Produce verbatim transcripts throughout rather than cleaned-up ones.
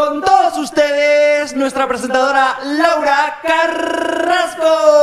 con todos ustedes, nuestra presentadora Laura Carrasco.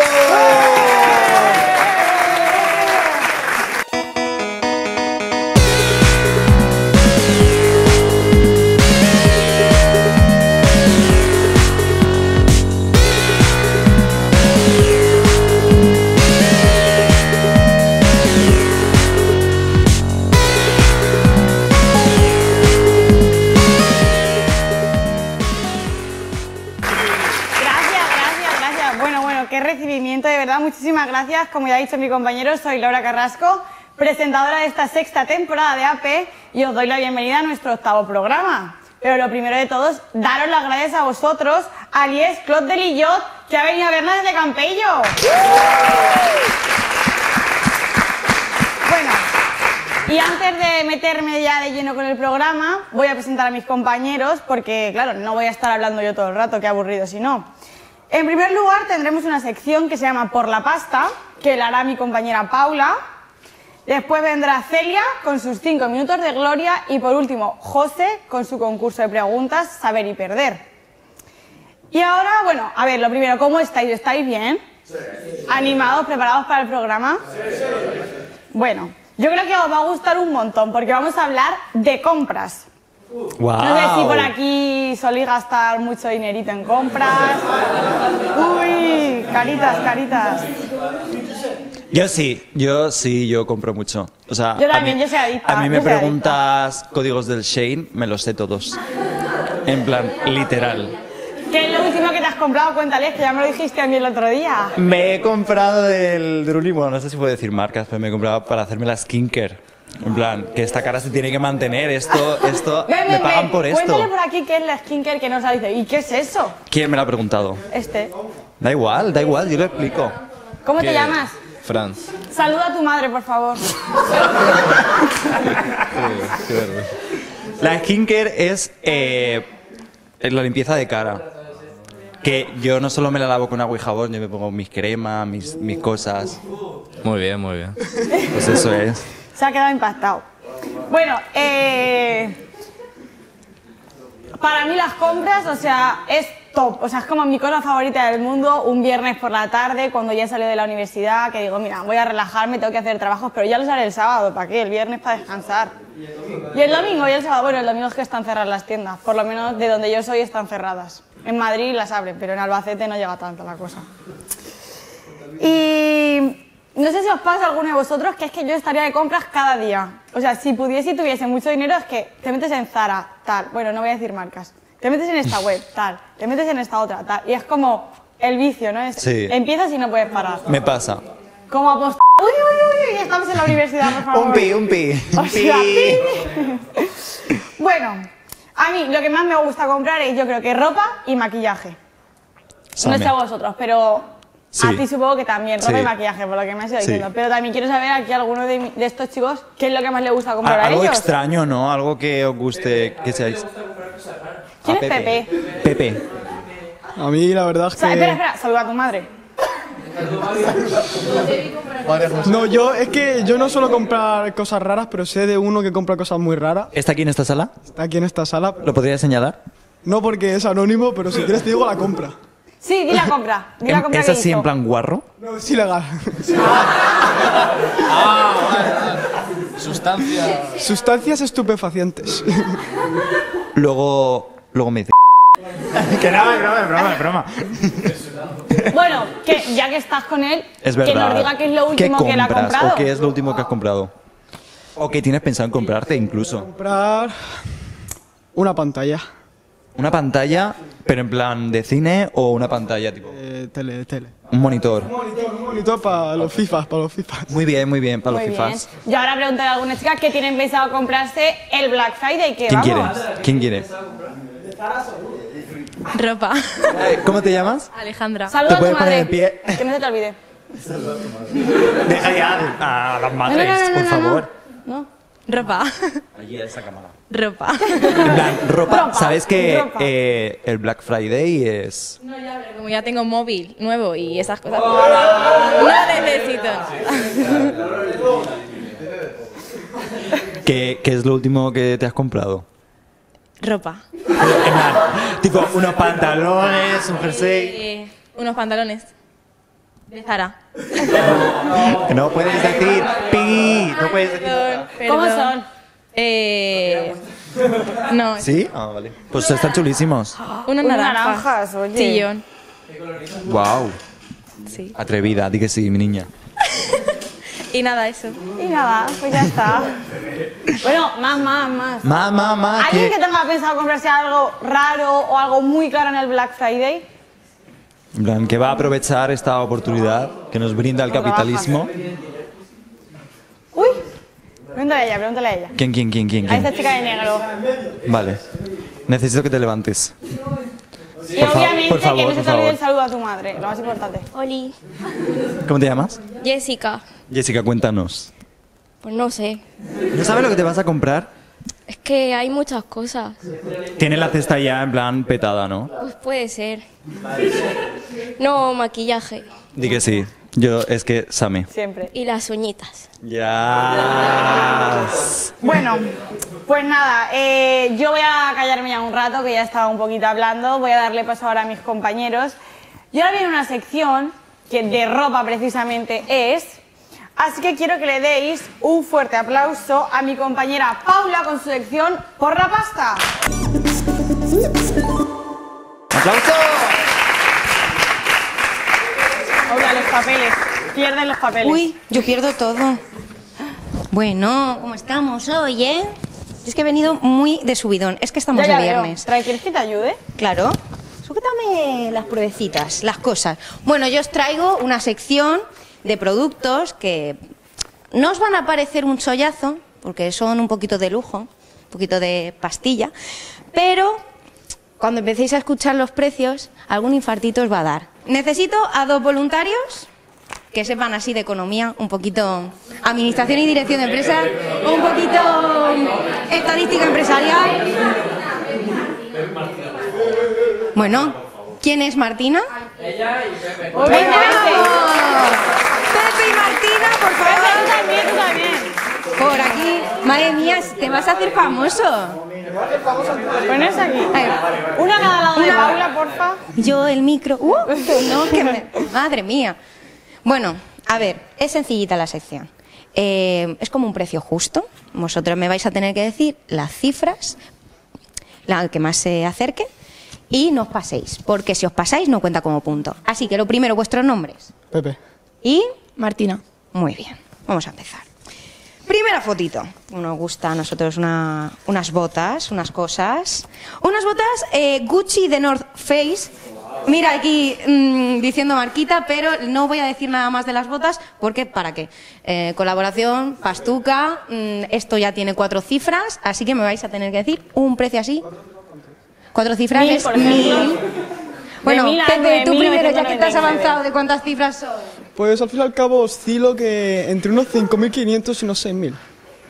De verdad, muchísimas gracias. Como ya ha dicho mi compañero, soy Laura Carrasco, presentadora de esta sexta temporada de A P, y os doy la bienvenida a nuestro octavo programa. Pero lo primero de todo es daros las gracias a vosotros, a Lies Clot de Lillot, que ha venido a vernos desde Campello. Bueno, y antes de meterme ya de lleno con el programa, voy a presentar a mis compañeros, porque claro, no voy a estar hablando yo todo el rato, qué aburrido si no. En primer lugar, tendremos una sección que se llama Por la Pasta, que la hará mi compañera Paula. Después vendrá Celia con sus cinco minutos de gloria. Y por último, José con su concurso de preguntas, Saber y Perder. Y ahora, bueno, a ver, lo primero, ¿cómo estáis? ¿Estáis bien? Sí. ¿Animados, preparados para el programa? Sí. Bueno, yo creo que os va a gustar un montón, porque vamos a hablar de compras. Wow. No sé si por aquí soléis gastar mucho dinerito en compras. Uy, caritas, caritas. Yo sí, yo sí, yo compro mucho. O sea, yo también, a mí, yo soy adicta. A mí me preguntas códigos del Shein, me los sé todos. En plan, literal. ¿Qué es lo último que te has comprado? Cuéntales, que ya me lo dijiste a mí el otro día. Me he comprado del Druni, bueno, no sé si puedo decir marcas, pero me he comprado para hacerme la skincare. En plan, que esta cara se tiene que mantener, esto, esto, ven, me ven, pagan ven. por esto. Cuéntale por aquí qué es la skincare que nos ha dicho. ¿Y qué es eso? ¿Quién me lo ha preguntado? Este. Da igual, da igual, yo lo explico. ¿Cómo te llamas? Franz. Saluda a tu madre, por favor. La skincare es eh, la limpieza de cara. Que yo no solo me la lavo con agua y jabón, yo me pongo mis cremas, mis, mis cosas. Muy bien, muy bien. Pues eso es. Se ha quedado impactado. Bueno, eh, para mí las compras, o sea, es top. O sea, es como mi cosa favorita del mundo. Un viernes por la tarde, cuando ya salí de la universidad, que digo, mira, voy a relajarme, tengo que hacer trabajos, pero ya los haré el sábado. ¿Para qué? El viernes para descansar. Y el domingo y el sábado. Bueno, el domingo es que están cerradas las tiendas. Por lo menos de donde yo soy están cerradas. En Madrid las abren, pero en Albacete no llega tanto la cosa. Y no sé si os pasa a alguno de vosotros que es que yo estaría de compras cada día. O sea, si pudiese y tuviese mucho dinero, es que te metes en Zara, tal. Bueno, no voy a decir marcas. Te metes en esta web, tal. Te metes en esta otra, tal. Y es como el vicio, ¿no? Es, sí. Empiezas y no puedes parar. Me pasa. Como apost... Uy, uy, uy, uy, estamos en la universidad, por favor. Un pi, un pi. O sea, pi. Bueno, a mí lo que más me gusta comprar es, yo creo que ropa y maquillaje. Same. No sé a vosotros, pero sí. A ti supongo que también, ropa sí. y maquillaje, por lo que me has ido diciendo. Sí. Pero también quiero saber aquí a alguno de, de estos chicos qué es lo que más les gusta comprar a, Algo ellos. extraño, ¿no? Algo que os guste, que seáis... ¿Quién a es Pepe? Pepe. A mí la verdad es O que... sea, espera, espera, saluda a tu madre. No, yo es que yo no suelo comprar cosas raras, pero sé de uno que compra cosas muy raras. ¿Está aquí en esta sala? Está aquí en esta sala. ¿Lo podría señalar? No porque es anónimo, pero si quieres te digo la compra. Sí, di la compra. Di la compra ¿Es que así hizo. en plan guarro? No, es ilegal. Ah, vale, vale. Sustancia. Sustancias estupefacientes. Luego, luego me dice... que no, es broma, es broma, es broma. Bueno, que ya que estás con él, Es verdad. que nos diga qué es lo último ¿Qué que él ha compras? comprado. ¿O qué es lo último que has comprado? ¿O qué tienes pensado en comprarte incluso? Comprar una pantalla. ¿Una pantalla, pero en plan de cine o una pantalla tipo? Eh, tele, tele. Un monitor. Un monitor, un monitor para los FIFAs, para los FIFAs. Muy bien, muy bien, para Muy los bien. FIFAs. Y ahora preguntaré a alguna chica que tienen pensado comprarse el Black Friday, que ¿Quién vamos. quiere? ¿Quién quiere? Ropa. Eh, ¿Cómo te llamas? Alejandra. Saluda a ¿Te tu puedes madre. poner en pie? Que no se te olvide. Deja ya a las No, madres, no, no, no, por no, favor. No. Ropa. Allí a esa cámara. Ropa. En plan, ropa. Ropa, ¿Sabes que ropa. eh, el Black Friday es... No, ya, pero como ya tengo móvil nuevo y esas cosas, no necesito. ¿Qué, ¿Qué es lo último que te has comprado? Ropa. En plan, tipo, unos pantalones, un jersey. Eh, unos pantalones. De Zara. No puedes decir pi, no puedes decir. Perdón, ¿Cómo perdón. son? Eh... No. ¿Sí? Ah, vale. Pues están chulísimos. Unas Unas naranjas. naranjas, oye. Sillón. Wow. Sí. Atrevida, di que sí, mi niña. Y nada, eso. Y nada, pues ya está. Bueno, más, más, más. Más, más, más. ¿Alguien que- que tenga pensado comprarse algo raro o algo muy caro en el Black Friday? En plan, que va a aprovechar esta oportunidad que nos brinda el capitalismo. Uy, pregúntale a ella, pregúntale a ella. ¿Quién, quién, quién, quién? A esta quién? chica de negro. Vale. Necesito que te levantes. Y Por fa- obviamente por favor, que no se por te olvide favor. el saludo a tu madre, lo más importante. Oli, ¿Cómo te llamas? Jessica. Jessica, cuéntanos. Pues no sé. ¿No sabes lo que te vas a comprar? Es que hay muchas cosas. Tiene la cesta ya en plan petada, ¿no? Pues puede ser. No, maquillaje. Di que sí. Yo, es que, Same. Siempre. Y las uñitas. Ya. Bueno, pues nada, eh, yo voy a callarme ya un rato, que ya estaba un poquito hablando. Voy a darle paso ahora a mis compañeros. Y ahora viene una sección que de ropa precisamente es. Así que quiero que le deis un fuerte aplauso a mi compañera Paula con su sección Por la Pasta. ¡Aplauso! Paula, los papeles. Pierden los papeles. Uy, yo pierdo todo. Bueno, ¿cómo estamos hoy, eh? Es que he venido muy de subidón. Es que estamos Ya, ya de veo. viernes. Trae, ¿quieres que te ayude? Claro. Sujétame las pruebecitas, las cosas. Bueno, yo os traigo una sección de productos que no os van a parecer un chollazo, porque son un poquito de lujo, un poquito de pastilla, pero cuando empecéis a escuchar los precios, algún infartito os va a dar. Necesito a dos voluntarios que sepan así de economía, un poquito administración y dirección de empresas, un poquito estadística empresarial. Bueno, ¿quién es Martina? Ella y Pepe. ¡Venga, vamos! Pepe y Martina, por Tú favor. también, tú también. Por aquí. Madre mía, te vas a hacer famoso. Pones aquí. Ay, Una a cada lado de Una- Paula, porfa. Yo el micro. Uh, no, que me- madre mía. Bueno, a ver, es sencillita la sección. Eh, es como un precio justo. Vosotros me vais a tener que decir las cifras, la que más se acerque, y no os paséis, porque si os pasáis no cuenta como punto. Así que lo primero, vuestros nombres. Pepe. Y Martina. muy bien, vamos a empezar. Primera fotito. Nos gusta a nosotros una- unas botas, unas cosas. Unas botas eh, Gucci de North Face. Mira aquí mm, diciendo marquita, pero no voy a decir nada más de las botas porque ¿para qué? Eh, colaboración, pastuca, mm, esto ya tiene cuatro cifras, así que me vais a tener que decir un precio así. Cuatro cifras Mil, es por ejemplo. mil. Bueno, mil a Pepe, nueve tú mil primero, ya que te has novecientos noventa y nueve. avanzado, ¿de cuántas cifras son? Pues al fin y al cabo oscilo que entre unos cinco mil quinientos y unos seis mil.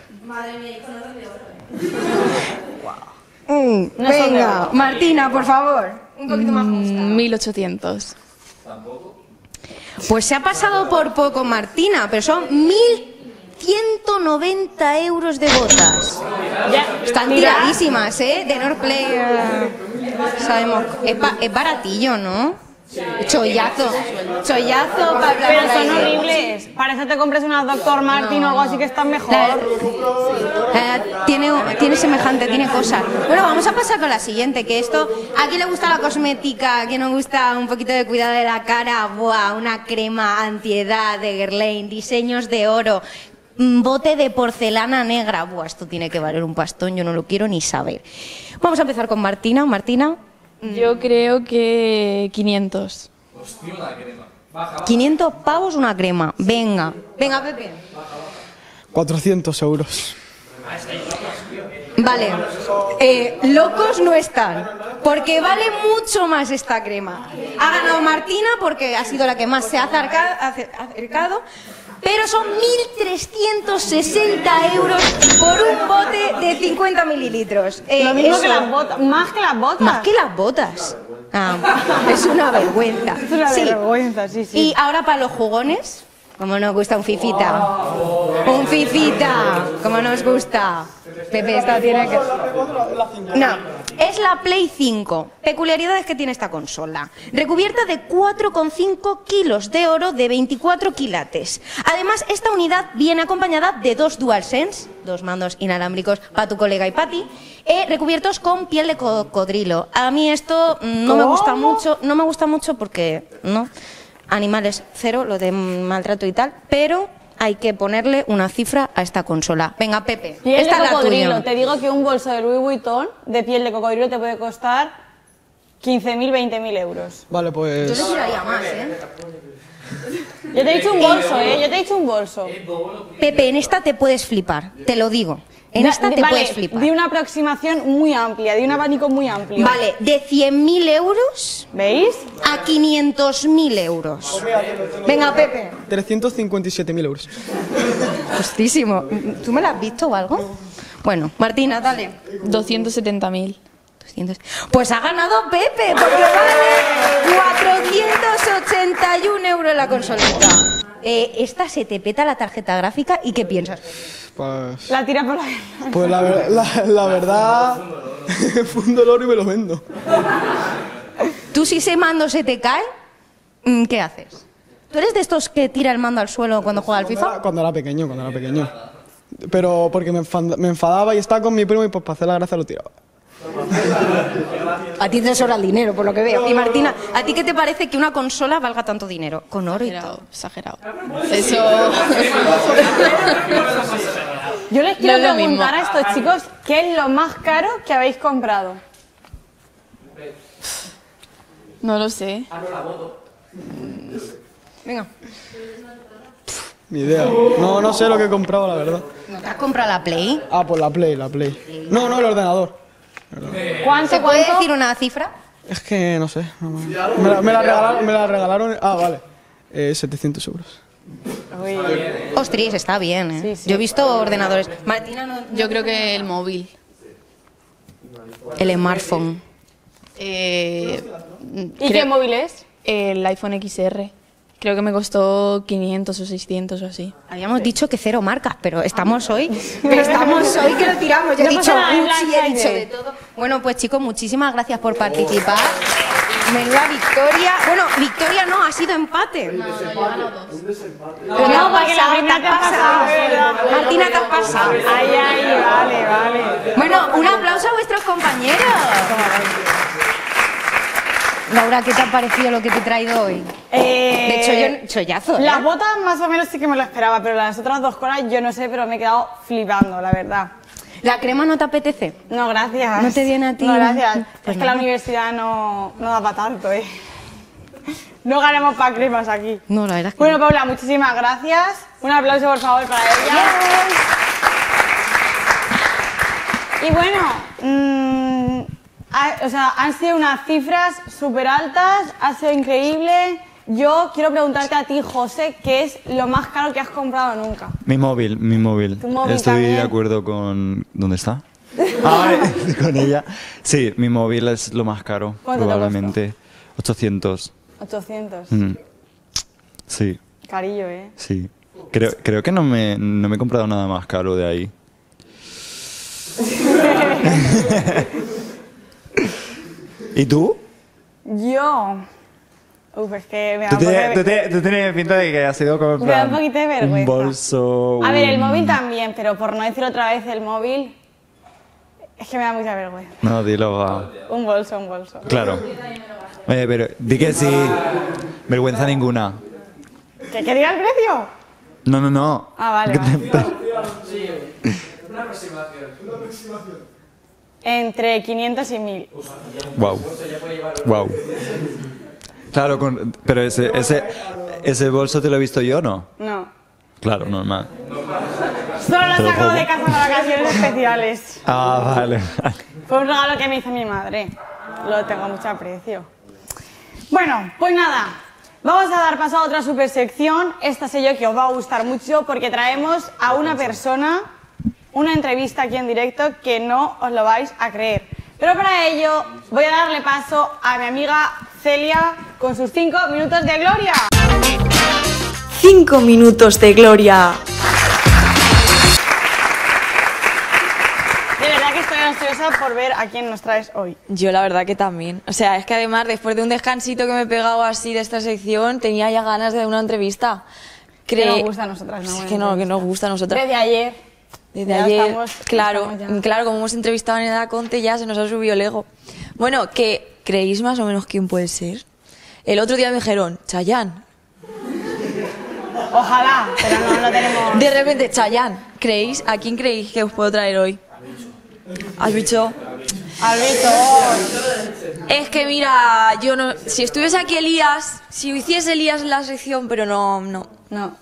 Mm, venga, Martina, por favor. Un poquito más justa. mil ochocientos. Pues se ha pasado por poco, Martina, pero son mil ciento noventa euros de botas. Ya, Están mira. tiradísimas, ¿eh? De Norplay. eh, sabemos. Es, ba- es baratillo, ¿no? Chollazo. Chollazo para hablar Pero por son ahí. horribles. Para eso te compres unas doctor Martin o algo así que están mejor. La- eh, tiene, tiene semejante, tiene cosas. Bueno, vamos a pasar con la siguiente, que esto, ¿a quién le gusta la cosmética? ¿A quién nos gusta un poquito de cuidado de la cara? Buah, una crema antiedad de Guerlain, diseños de oro, mm, bote de porcelana negra. Buah, esto tiene que valer un pastón, yo no lo quiero ni saber. Vamos a empezar con Martina. Martina, Yo creo que quinientos. quinientos pavos una crema. Venga, venga, Pepe. cuatrocientos euros. Vale, eh, locos no están, porque vale mucho más esta crema. Ha ganado Martina porque ha sido la que más se ha acerca- ace- acercado, pero son mil trescientos sesenta euros por un bote de cincuenta mililitros. Eh, Lo mismo eso- que las botas. Más que las botas. Más que las botas. Ah, es una vergüenza. Es una Sí. vergüenza, sí, sí. Y ahora para los jugones, como nos gusta un fifita. Un fifita, como nos gusta. Pepe, esta tiene que... No, Es la Play cinco. Peculiaridades que tiene esta consola. Recubierta de cuatro coma cinco kilos de oro de veinticuatro quilates. Además, esta unidad viene acompañada de dos DualSense, dos mandos inalámbricos para tu colega y para ti, eh, recubiertos con piel de cocodrilo. A mí esto mm, no me gusta mucho, no me gusta mucho porque, no, animales cero, lo de maltrato y tal, pero hay que ponerle una cifra a esta consola. Venga, Pepe, Piel esta de es la cocodrilo. tuya. Te digo que un bolso de Louis Vuitton de piel de cocodrilo te puede costar quince mil, veinte mil euros. Vale, Yo pues... le tiraría más, ¿eh? Yo te he dicho un bolso, ¿eh? Yo te he dicho un bolso. Pepe, en esta te puedes flipar, te lo digo. En Da- esta te vale, puedes flipar. de una aproximación muy amplia, de un abanico muy amplio. Vale, de cien mil euros ¿Veis? a quinientos mil euros. Venga, Pepe. trescientos cincuenta y siete mil euros. Justísimo. ¿Tú me la has visto o algo? Bueno, Martina, dale. doscientos setenta mil. doscientos. Pues ha ganado Pepe, porque vale cuatrocientos ochenta y un euros la consolita. Eh, esta se te peta la tarjeta gráfica y ¿qué piensas? Pues... La tira por la... Pues la, ver- la, la verdad... fue un dolor y me lo vendo. Tú si ese mando se te cae, mm, ¿qué haces? ¿Tú eres de estos que tira el mando al suelo cuando juega al Cuando FIFA? era, cuando era pequeño, cuando era pequeño. Pero porque me, enfad- me enfadaba y estaba con mi primo y pues para hacer la gracia lo tiraba. A ti te sobra el dinero, por lo que veo. Y Martina, ¿a ti qué te parece que una consola valga tanto dinero? Con oro y todo. Exagerado, exagerado. Eso... Yo les quiero No es lo mismo. preguntar a estos chicos qué es lo más caro que habéis comprado. No lo sé. Venga. Ni idea. No, no sé lo que he comprado, la verdad. ¿No te has comprado la Play? Ah, pues la Play, la Play. No, no, el ordenador. ¿Cuánto, ¿Se puede cuánto? decir una cifra? Es que no sé. no me, me la, me la regalaron, me la regalaron. Ah, vale. Eh, setecientos euros. Uy. Ostras, está bien, ¿eh? Sí, sí. Yo he visto ordenadores. Martina, no, Yo creo que el móvil. el smartphone. Eh, ¿Y creo- qué móvil es? El iPhone X R. Creo que me costó quinientos o seiscientos o así. Habíamos dicho que cero marcas, pero estamos hoy, estamos hoy que lo tiramos. Yo he No dicho pasa nada, Gucci, Black he dicho Friday. de todo. Bueno, pues chicos, muchísimas gracias por participar. Menuda victoria. Bueno, victoria no, ha sido empate. No, Pero te has porque la pasado, primera te te has has pasado, ¿verdad? pasado. Martina, te has pasado. Ay, ay, vale, vale. Bueno, un aplauso a vuestros compañeros. Laura, ¿qué te ha parecido lo que te he traído hoy? Eh, De hecho, yo chollazo, ¿eh? Las botas más o menos sí que me lo esperaba, pero las otras dos cosas yo no sé, pero me he quedado flipando, la verdad. ¿La crema no te apetece? No, gracias. ¿No te viene a ti? No, gracias. Pues es que nada. la universidad no, no da para tanto, ¿eh? No ganamos para cremas aquí. No, la verdad es que Bueno, no. Paula, muchísimas gracias. Un aplauso, por favor, para ella. Y bueno, mm, ha- o sea, han sido unas cifras súper altas, ha sido increíble. Yo quiero preguntarte a ti, José, ¿qué es lo más caro que has comprado nunca? Mi móvil, mi móvil. Tu móvil Estoy también. de acuerdo con... ¿Dónde está? Ah, con ella. Sí, mi móvil es lo más caro, ¿Cuánto te probablemente. ochocientos. ochocientos. Mm. Sí, Carillo, ¿eh? sí. Creo, creo que no me, no me he comprado nada más caro de ahí. ¿Y tú? Yo... Uf, es que me da Tú un poco tienes, de- tú tienes- tú tienes pinta de que has sido como en Me da un plan, poquito de vergüenza. un bolso... A ver, el un- móvil también, pero por no decir otra vez el móvil, es que me da mucha vergüenza. No, dilo, va. Un bolso, un bolso. Claro. Oye, pero di que sí. Vergüenza ninguna. ¿Que, que diga el precio? No, no, no. Ah, vale, vale. Entre quinientos y mil. Wow. Wow. Claro, con- pero ese, ese, ese bolso te lo he visto yo, ¿no? No. Claro, normal. Solo lo he Te lo sacado pongo. de casa para vacaciones especiales. Ah, vale, vale. Fue un regalo que me hizo mi madre. Lo tengo mucho aprecio. Bueno, pues nada. Vamos a dar paso a otra super sección. Esta sé yo que os va a gustar mucho porque traemos a una persona, una entrevista aquí en directo que no os lo vais a creer. Pero para ello voy a darle paso a mi amiga Celia con sus cinco minutos de gloria. Cinco minutos de gloria. De verdad que estoy, estoy nerviosa por ver a quién nos traes hoy. Yo la verdad que también. O sea, es que además después de un descansito que me he pegado así de esta sección, tenía ya ganas de dar una entrevista. Cre- Que nos gusta a nosotras, ¿no? Es que no, que nos gusta a nosotras. Desde ayer. Desde Ya ayer, estamos- claro, estamos ya. claro, como hemos entrevistado a Neda Conte ya se nos ha subido el ego. Bueno, que ¿creéis más o menos quién puede ser? El otro día me dijeron, Chayanne. Ojalá, pero no, no tenemos... De repente, Chayanne, ¿creéis? ¿A quién creéis que os puedo traer hoy? ¿Has dicho? Al visto. Es que mira, yo no... Si estuviese aquí Elías, si hiciese Elías en la sección, pero no, no. No.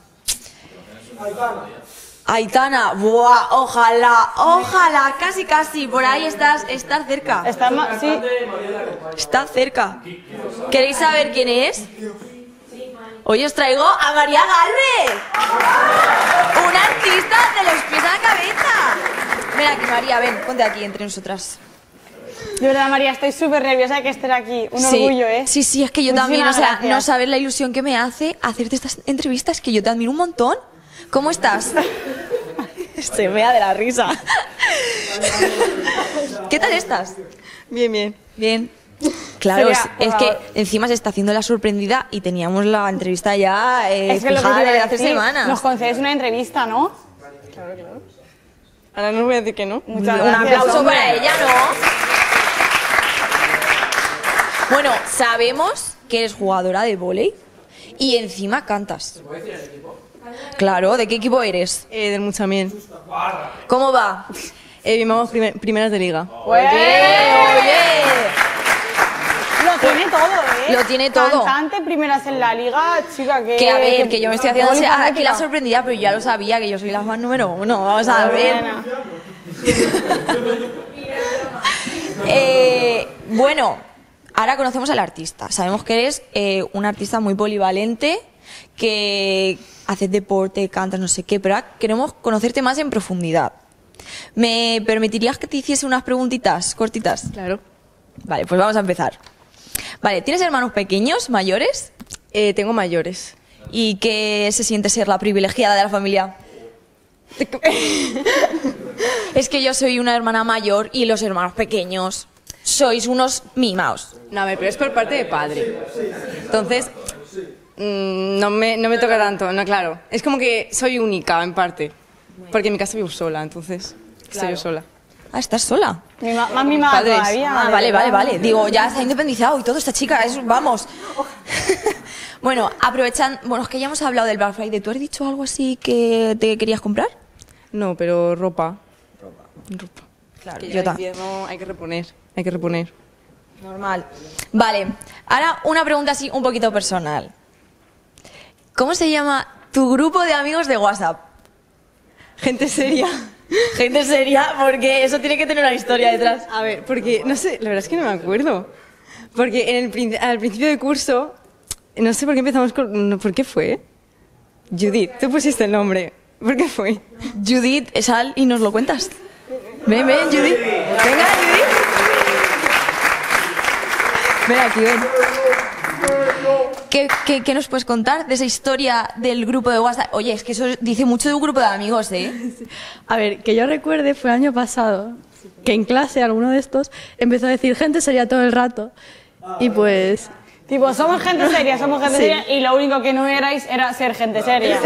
Aitana, buah, ojalá, ojalá, casi casi, por ahí estás, estás cerca. Está más... Sí. Estás cerca. ¿Queréis saber quién es? Hoy os traigo a María Galvez, una artista de los pies a la cabeza. Ven aquí, María, ven, ponte aquí entre nosotras. De verdad, María, estoy súper nerviosa de que estés aquí. Un Sí, orgullo, ¿eh? Sí, sí, es que yo Muchísimas también, o sea, gracias. no sabes la ilusión que me hace hacerte estas entrevistas, que yo te admiro un montón. ¿Cómo estás? Se mea de la risa. ¿Qué tal estás? Bien, bien. Bien. Claro, Sería, es, por es que favor. encima se está haciendo la sorprendida y teníamos la entrevista ya eh, Es que lo que fijada te iba a desde hace decir, semanas. nos concedes una entrevista, ¿no? Ahora no os voy a decir que no. Muchas Un gracias, aplauso hombre. para ella, ¿no? Bueno, sabemos que eres jugadora de vóley y encima cantas. Claro, ¿de qué equipo eres? Eh, del Muchamiel. ¿Cómo va? Eh, bien, vamos primer- primeras de liga. Oye, oye. Lo tiene todo, ¿eh? Lo tiene todo. Cantante, primeras en la liga, chica, que... Que a ver, que yo me estoy haciendo polifacética. aquí la sorprendida, pero yo ya lo sabía, que yo soy la fan número uno. Vamos a ver. Buena. Eh, bueno, ahora conocemos al artista. Sabemos que eres eh, un artista muy polivalente, que haces deporte, cantas, no sé qué, pero ahora queremos conocerte más en profundidad. ¿Me permitirías que te hiciese unas preguntitas cortitas? Claro. Vale, pues vamos a empezar. Vale, ¿tienes hermanos pequeños, mayores? Eh, tengo mayores. ¿Y qué se siente ser la privilegiada de la familia? Es que yo soy una hermana mayor y los hermanos pequeños sois unos mimaos. No, a ver, pero es por parte de padre. Entonces, mm, no, me, no me toca tanto, no, claro. Es como que soy única, en parte. Porque en mi casa vivo sola, entonces estoy yo sola. Ah, ¿estás sola? Mi ma- más mimada Padres. todavía. Ah, de vale, vale, verdad. vale. Digo, ya está independizado y todo esta chica, es, vamos. Bueno, aprovechan, bueno, es que ya hemos hablado del Black Friday. ¿Tú has dicho algo así que te querías comprar? No, pero ropa. Ropa. Claro, Que yo ya en también. invierno hay que reponer, hay que reponer. Normal. Vale, ahora una pregunta así un poquito personal. ¿Cómo se llama tu grupo de amigos de WhatsApp? Gente seria. Gente seria, porque eso tiene que tener una historia detrás. A ver, porque, no sé, la verdad es que no me acuerdo. Porque en el, prin- al principio del curso, no sé por qué empezamos con... no, ¿por qué fue? Judith, tú pusiste el nombre. ¿Por qué fue? Judith, sal y nos lo cuentas. Ven, ven, Judith. Venga, Judith. Ven aquí, ven. ¿Qué, qué, qué nos puedes contar de esa historia del grupo de WhatsApp? Oye, es que eso dice mucho de un grupo de amigos, ¿eh? A ver, que yo recuerde fue el año pasado que en clase alguno de estos empezó a decir gente sería todo el rato y pues... Tipo, somos gente seria, somos gente Sí. seria y lo único que no erais era ser gente seria.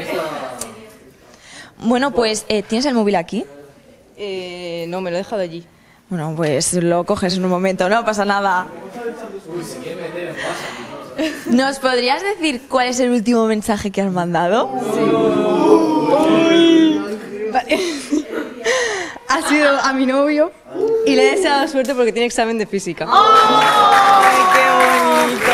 Bueno, pues, eh, ¿tienes el móvil aquí? Eh, no, me lo he dejado allí. Bueno, pues lo coges en un momento, no pasa nada. ¿Nos podrías decir cuál es el último mensaje que has mandado? Ha sido a mi novio y le he deseado suerte porque tiene examen de física. ¡Ay, qué bonito!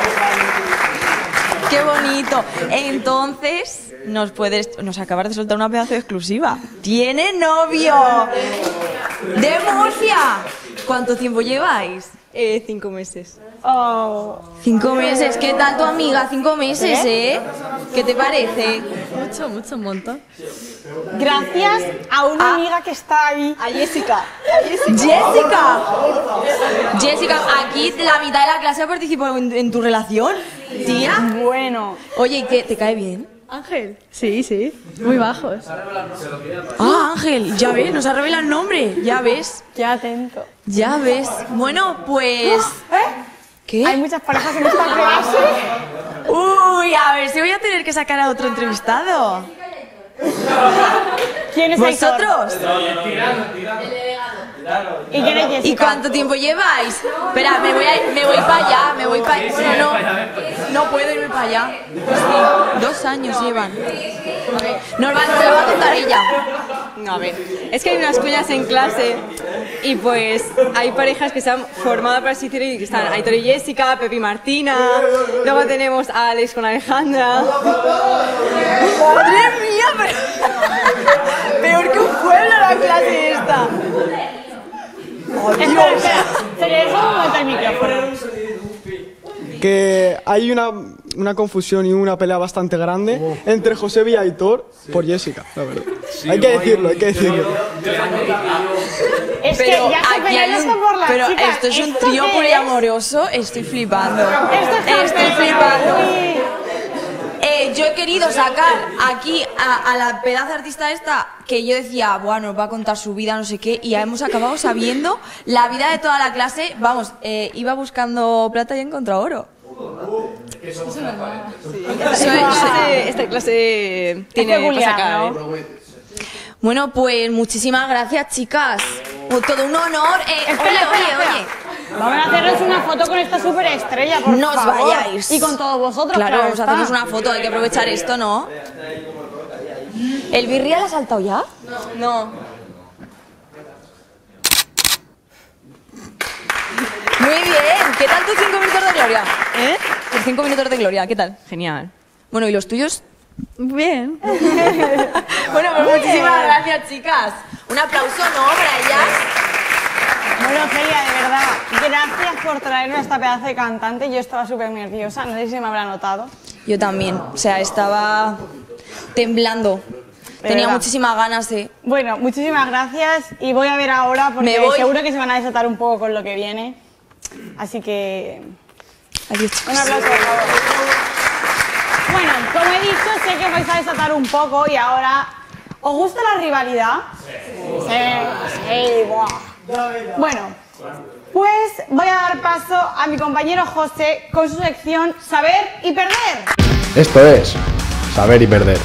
¡Qué bonito! Entonces, nos puedes, nos acabas de soltar una pedazo de exclusiva. ¡Tiene novio! ¡De Murcia! ¿Cuánto tiempo lleváis? Eh, cinco meses. Oh. Cinco meses. ¿Qué tal tu amiga? Cinco meses, ¿eh? ¿Qué te parece? Mucho, mucho, un montón. Gracias a una amiga que está ahí. A Jessica. Jessica. Jessica, aquí la mitad de la clase ha participado en, en tu relación, tía. Bueno. Oye, ¿y qué? ¿Te cae bien? Ángel. Sí, sí. Muy bajos. Ah, Ángel, ya ves, nos ha revelado el nombre, ya ves. Qué atento. Ya ves. Bueno, pues... ¿Qué? Hay muchas parejas en esta clase. Uy, a ver si voy a tener que sacar a otro entrevistado. ¿Quién es Aitor? ¿Vosotros? ¿Y quién es Jessica? ¿Y cuánto tiempo lleváis? Espera, me voy, a, me voy para allá, me voy para allá. Bueno, no, no puedo irme para allá. Sí, dos años llevan. Nos va, nos lo va a contar ella. No, a ver, es que hay unas cuñas en clase y pues hay parejas que se han formado para asistir y que están Aitor y Jessica, Pepi y Martina, luego tenemos a Alex con Alejandra. ¡Madre mía! Pero... Peor que un pueblo la clase esta. Oh, espera, espera. Se le deja un momento el micrófono. Que hay una, una confusión y una pelea bastante grande entre José y Aitor por Jessica, la verdad. Sí, hay que decirlo, hay que decirlo. Es pero que ya se pelean un, esto por las pero chicas. esto es un ¿Esto trío qué poliamoroso, estoy flipando. Esto Estoy flipando. Eh, yo he querido sacar aquí a, a la pedazo de artista esta que yo decía, bueno, nos va a contar su vida, no sé qué, y ya hemos acabado sabiendo la vida de toda la clase. Vamos, eh, iba buscando plata y he encontrado oro. Eso es normal. Sí. Este, esta clase tiene peculiar, para sacar, ¿no? ¿eh? Bueno, pues muchísimas gracias, chicas. Pues todo un honor. Eh, Espera, oye, espera, oye, espera. oye. Vamos a hacernos una foto con esta superestrella, por No os favor. vayáis. Y con todos vosotros, Claro, claro vamos a está. hacernos una foto, hay que aprovechar esto, ¿no? ¿El birria la ha saltado ya? No. Muy bien. ¿Qué tal tus cinco minutos de gloria? ¿Eh? Tus cinco minutos de gloria, ¿qué tal? Genial. Bueno, ¿y los tuyos? Bien. Bueno, pues muchísimas gracias, chicas. Un aplauso, ¿no? Para ellas. Bueno, Celia, de verdad, gracias por traernos a esta pedazo de cantante. Yo estaba súper nerviosa, no sé si se me habrá notado. Yo también. O sea, estaba temblando. De Tenía verdad. muchísimas ganas de... Bueno, muchísimas gracias y voy a ver ahora porque Me voy. seguro que se van a desatar un poco con lo que viene. Así que... Adiós, chicos. Un aplauso, por favor. Bueno, como he dicho, sé que os vais a desatar un poco y ahora... ¿Os gusta la rivalidad? Sí. Sí, sí, buah. Bueno, pues voy a dar paso a mi compañero José con su sección Saber y Perder. Esto es Saber y Perder.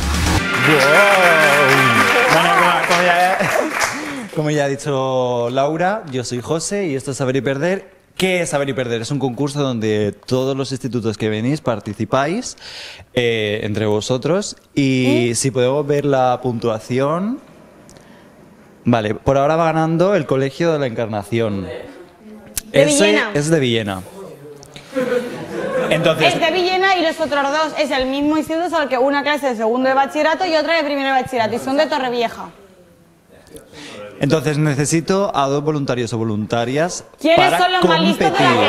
Bueno, como, como ya, como ya ha dicho Laura, yo soy José y esto es Saber y Perder. ¿Qué es Saber y Perder? Es un concurso donde todos los institutos que venís participáis eh, entre vosotros y ¿Mm? si podemos ver la puntuación... Vale, por ahora va ganando el Colegio de la Encarnación. De Ese Villena. es de Villena. Entonces, Es de Villena y los otros dos es el mismo instituto, solo que una clase de segundo de bachillerato y otra de primero de bachillerato y son de Torrevieja. entonces necesito a dos voluntarios o voluntarias ¿Quiénes para son los más listos de la competir.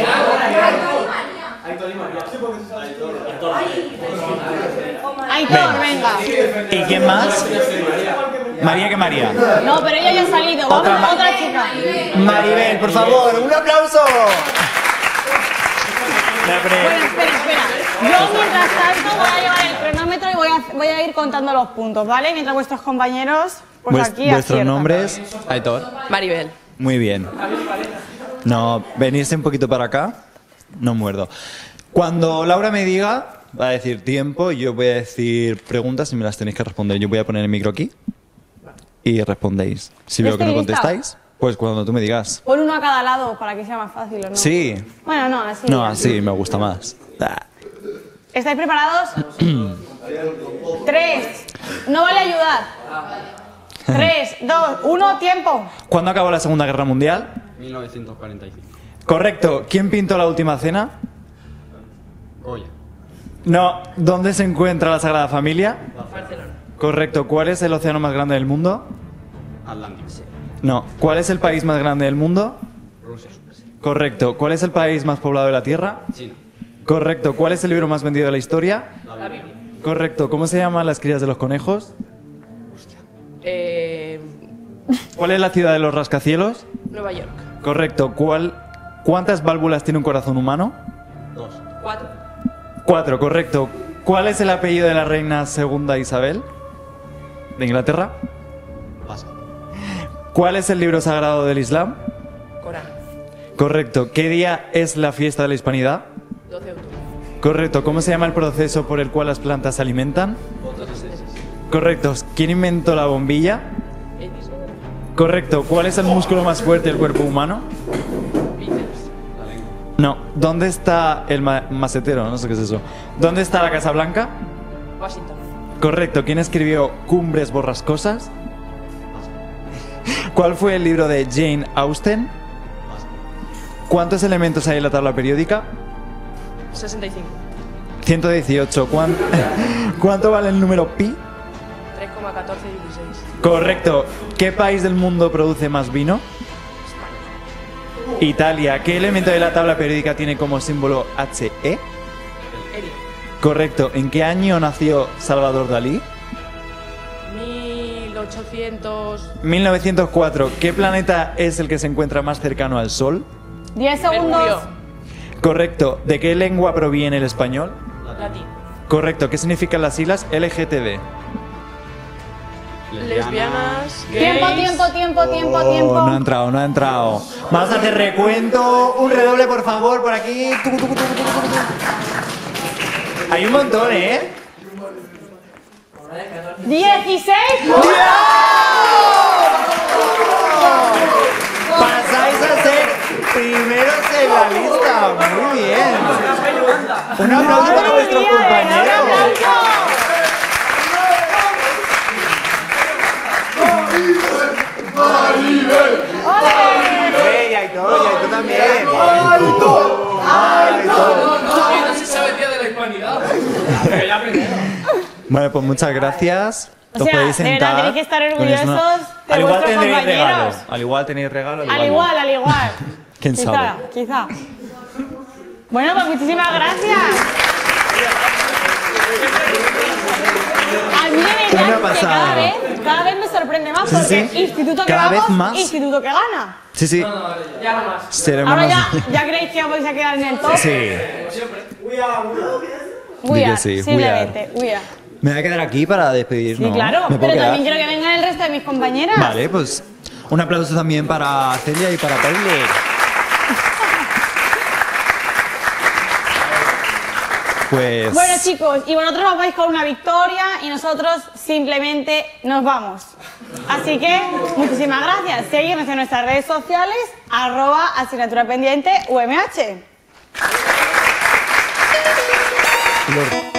clase? Aitor, venga. ¿Y quién más? María que María. No, pero ella ya ha salido. Vamos, Otra otra, ma- chica. Maribel, por favor, un aplauso. Bueno, espera, espera. Yo mientras tanto voy a llevar el cronómetro y voy a, voy a ir contando los puntos, ¿vale? Mientras vuestros compañeros, pues Vues- aquí Vuestros aciertan. nombres, Aitor. Maribel. Muy bien. No, venirse un poquito para acá. No muerdo. Cuando Laura me diga, va a decir tiempo y yo voy a decir preguntas y me las tenéis que responder. Yo voy a poner el micro aquí y respondéis. Si veo que no ¿Estoy lista? contestáis, pues cuando tú me digas. Pon uno a cada lado para que sea más fácil, ¿o no? Sí. Bueno, no, así. No, así me gusta más. Ah. ¿Estáis preparados? Tres. No vale ayudar. Tres, dos, uno, tiempo. ¿Cuándo acabó la Segunda Guerra Mundial? mil novecientos cuarenta y cinco. Correcto. ¿Quién pintó la Última Cena? Goya. No. ¿Dónde se encuentra la Sagrada Familia? Barcelona. Correcto. ¿Cuál es el océano más grande del mundo? Atlántico. No. ¿Cuál es el país más grande del mundo? Rusia. Correcto. ¿Cuál es el país más poblado de la Tierra? China. Correcto. ¿Cuál es el libro más vendido de la historia? La Biblia. Correcto. ¿Cómo se llaman las crías de los conejos? Eh, ¿Cuál es la ciudad de los rascacielos? Nueva York. Correcto. ¿Cuál, ¿Cuántas válvulas tiene un corazón humano? Dos. Cuatro. Cuatro, correcto. ¿Cuál es el apellido de la reina segunda Isabel de Inglaterra? Pasa. ¿Cuál es el libro sagrado del Islam? Corán. Correcto. ¿Qué día es la fiesta de la Hispanidad? doce de octubre. Correcto. ¿Cómo se llama el proceso por el cual las plantas se alimentan? Correcto. ¿Quién inventó la bombilla? Edison. Correcto. ¿Cuál es el músculo más fuerte del cuerpo humano? Bíceps. No. ¿Dónde está el ma- macetero? No sé qué es eso. ¿Dónde está la Casa Blanca? Washington. Correcto. ¿Quién escribió Cumbres borrascosas? ¿Cuál fue el libro de Jane Austen? ¿Cuántos elementos hay en la tabla periódica? sesenta y cinco. ciento dieciocho. ¿Cuán- ¿Cuánto vale el número pi? tres coma catorce dieciséis. Correcto. ¿Qué país del mundo produce más vino? Italia. ¿Qué elemento de la tabla periódica tiene como símbolo He? Helio. Correcto. ¿En qué año nació Salvador Dalí? mil ochocientos. mil novecientos cuatro. ¿Qué planeta es el que se encuentra más cercano al Sol? diez segundos. Mercurio. Correcto. ¿De qué lengua proviene el español? Latín. Correcto. ¿Qué significan las siglas L G T B? Lesbianas. Tiempo, gays. tiempo, tiempo, tiempo, Oh, tiempo. no ha entrado, no ha entrado. Vamos a hacer recuento. Un redoble, por favor, por aquí. Tucu, tucu, tucu, tucu, tucu. Hay un montón, ¿eh? dieciséis. Pasáis a ser primeros en la lista. Muy bien. Un aplauso para vuestros compañeros. ¡Eh, y Aitor, y Aitor también! ¡Aitor! ¡Aitor! No se sabe el día de la hispanidad. Que ya aprendieron. Bueno, pues muchas gracias. O Os sea, podéis de verdad sentar. tenéis que estar Tenéis una- orgullosos de Al igual vuestros tendréis regalo. compañeros. Al igual tenéis regalo. Al igual, al igual. ¿Quién quizá, sabe? Quizá. Bueno, pues muchísimas gracias. A mí de Una verdad que pasada. cada vez, cada vez me sorprende más Sí, porque sí. instituto que Cada vez vamos, más. instituto que gana. Sí, sí. Ya no más. Seremos Ahora más- ya, ya creéis que vais a quedar en el top. Sí. We Di que are, sí, we simplemente, we are. Me voy a quedar aquí para despedir, Sí, ¿no? claro, ¿Me puedo pero quedar? también quiero que vengan el resto de mis compañeras. Vale, pues un aplauso también para Celia y para Pablo. Pues... Bueno, chicos, y vosotros os vais con una victoria y nosotros simplemente nos vamos. Así que, muchísimas gracias. Seguidnos en nuestras redes sociales, arroba asignatura pendiente U M H. Los-